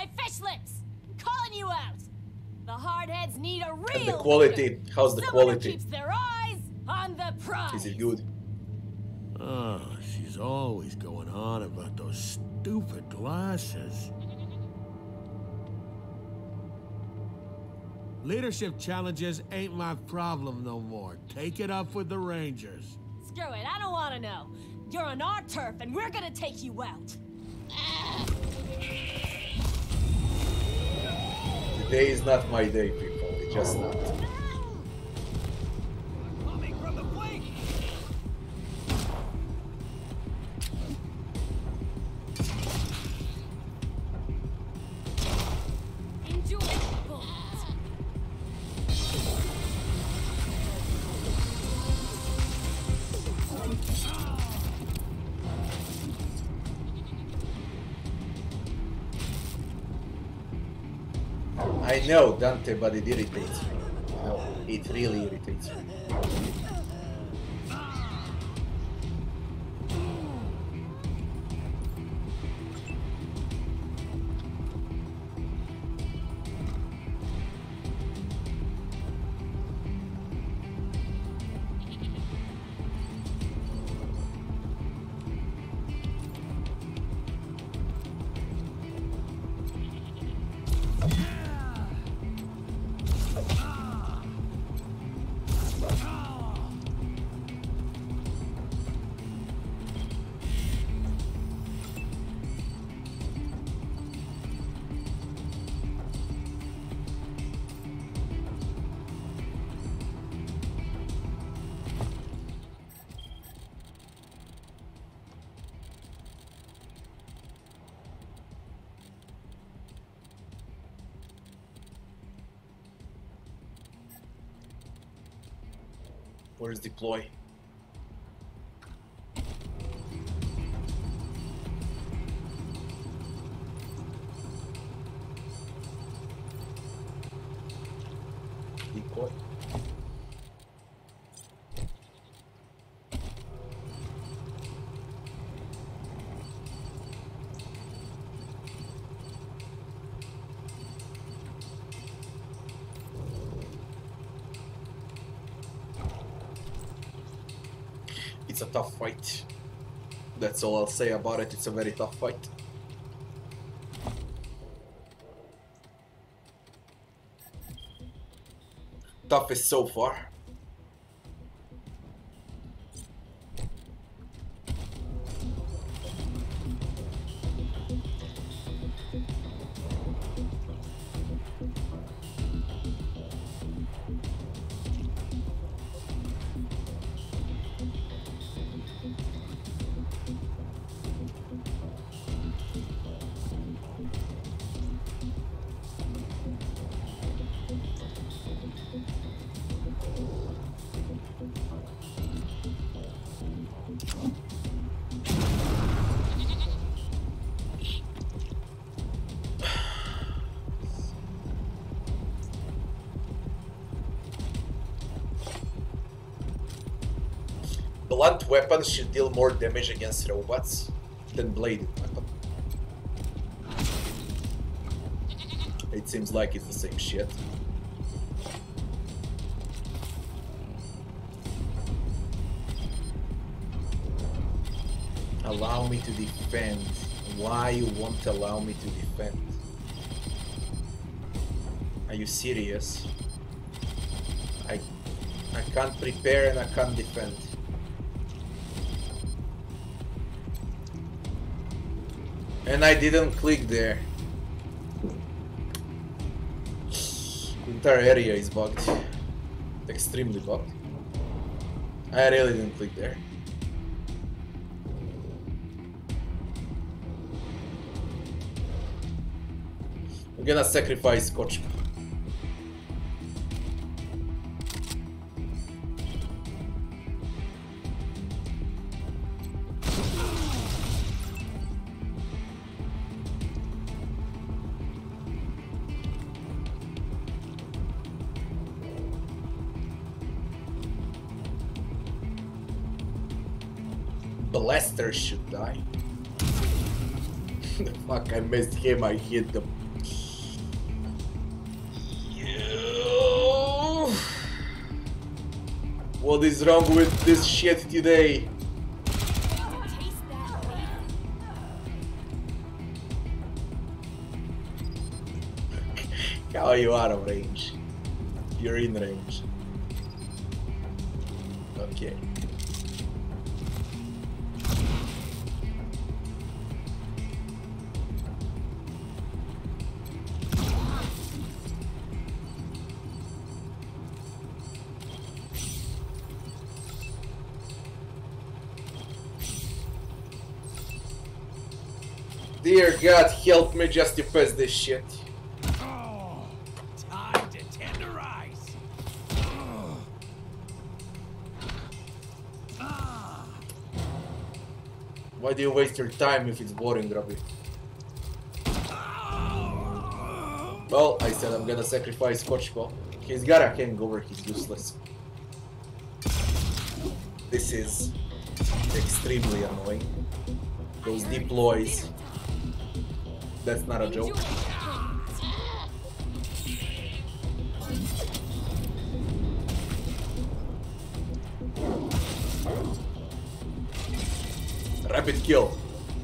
my fish lips! I'm calling you out! The hardheads need a real And the quality, leader. how's the Someone quality? Who keeps their eyes on the prize. Is it good? Oh, she's always going on about those stupid glasses. Leadership challenges ain't my problem no more. Take it up with the Rangers. Screw it, I don't want to know. You're on our turf and we're gonna take you out. Today is not my day, people. It's just not. I know, Dante, but it irritates me. No, it really irritates me. Where's deploy? Deploy. It's a tough fight. That's all I'll say about it. It's a very tough fight. Toughest so far. Blunt weapons should deal more damage against robots than bladed weapon. It seems like it's the same shit. Allow me to defend. Why you won't allow me to defend? Are you serious? I can't prepare and I can't defend. And I didn't click there. The entire area is bugged. Extremely bugged. I really didn't click there. I'm gonna sacrifice scorching. Lester should die. The fuck, I missed him, I hit the What is wrong with this shit today? How are you out of range? You're in range. Okay. Dear God, help me just to pass this shit. Oh, time to tenderize. Why do you waste your time if it's boring, Robbie? Well, I said I'm gonna sacrifice Kochko. He's got a hangover, he's useless. This is extremely annoying. Those deploys. That's not a joke. Rapid kill.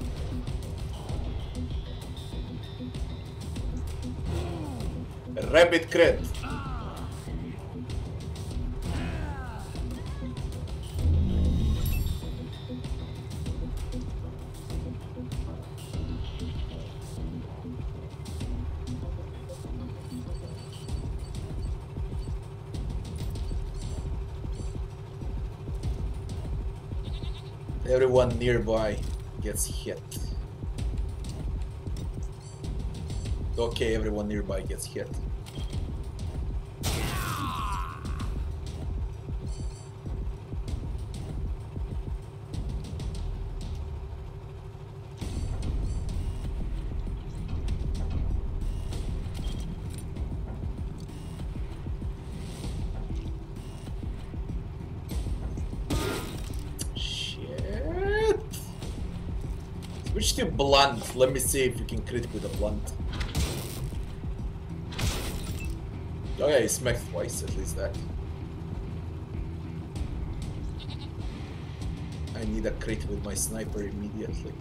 Rapid crit. Everyone nearby gets hit. Okay, everyone nearby gets hit. Switch to blunt. Let me see if you can crit with a blunt. Oh yeah, he smacked twice, at least that. I need a crit with my sniper immediately.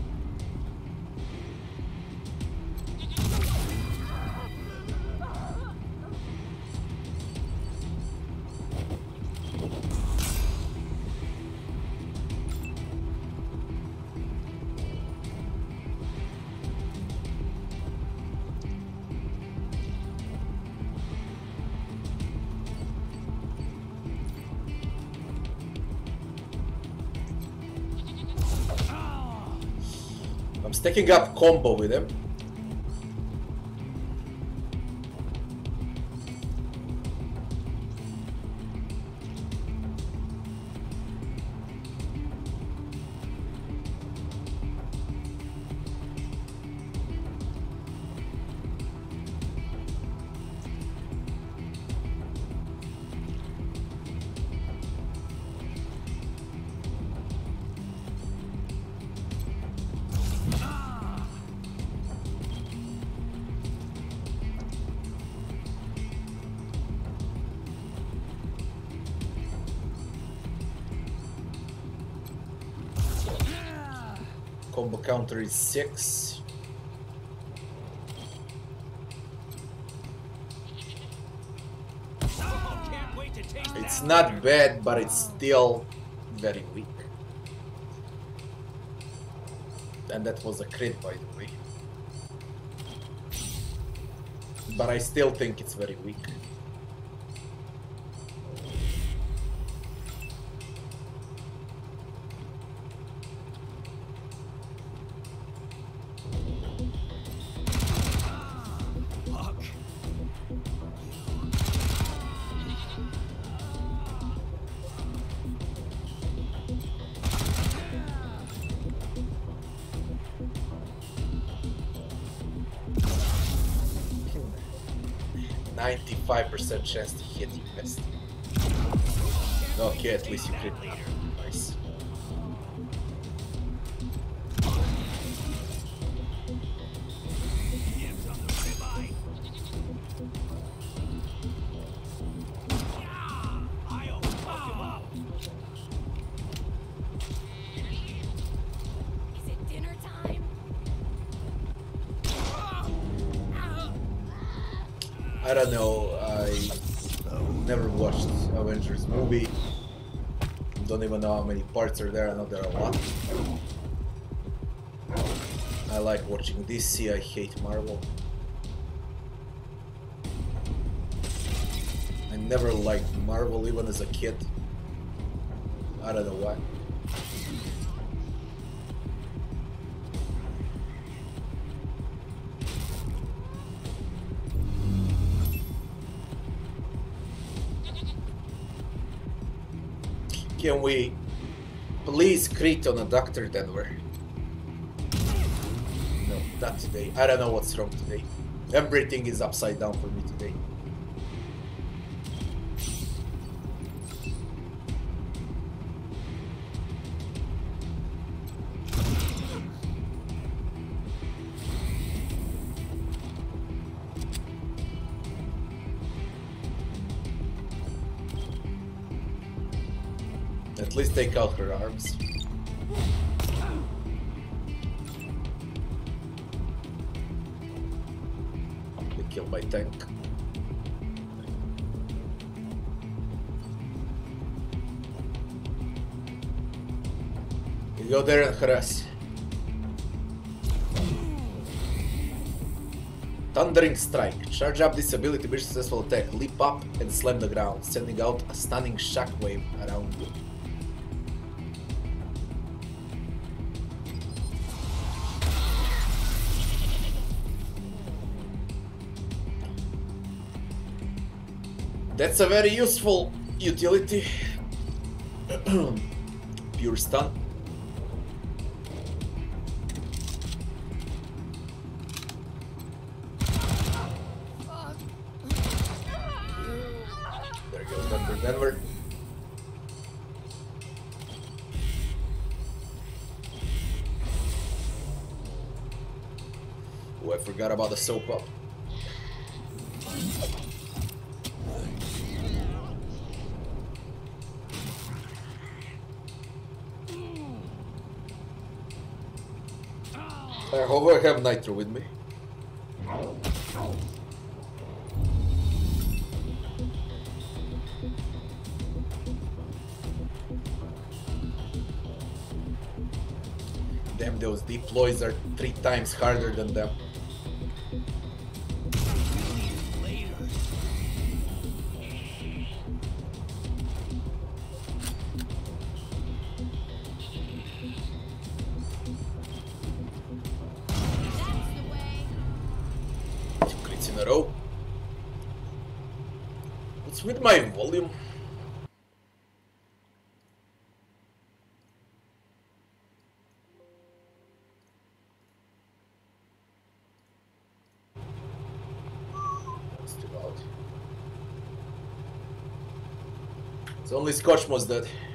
Taking up combo with him. Combo counter is 6. It's not bad, but it's still very weak. And that was a crit, by the way. But I still think it's very weak. Chance to hit you best. Okay, at least you crit me. Nice. I don't know, I never watched Avengers movie. Don't even know how many parts are there. I know there are a lot. I like watching DC, I hate Marvel. I never liked Marvel even as a kid. I don't know why. Can we please crit on a Dr. Denver? No, not today. I don't know what's wrong today. Everything is upside down for me today. At least take out her arms. Be killed by tank. You go there and harass. Thundering Strike. Charge up this ability, be successful attack. Leap up and slam the ground, sending out a stunning shockwave around you. That's a very useful utility. Pure stun. There goes Dr. Denver. Oh, I forgot about the soap up. I hope I have Nitro with me. Damn, those deploys are 3 times harder than them. In a row. What's with my volume? That's too loud. It's only Scotch most dead.